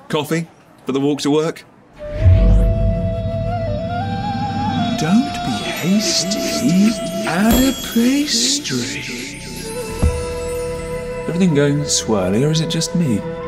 Coffee for the walk to work? Don't be hasty. Add a pastry. Everything going swirly, or is it just me?